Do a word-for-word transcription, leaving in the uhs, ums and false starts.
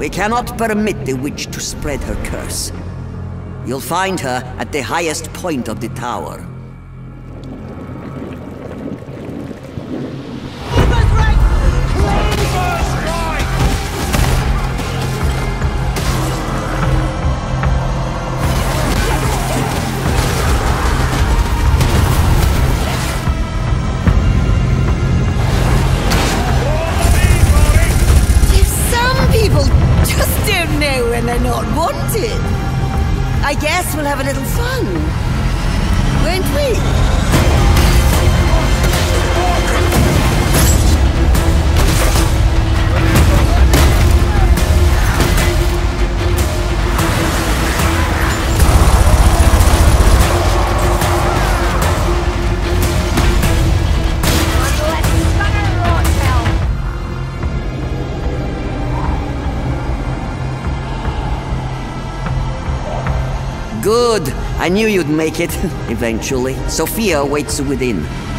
We cannot permit the witch to spread her curse. You'll find her at the highest point of the tower. Ubersreik! People just don't know when they're not wanted. I guess we'll have a little fun, won't we? Good. I knew you'd make it, eventually. Sofia waits within.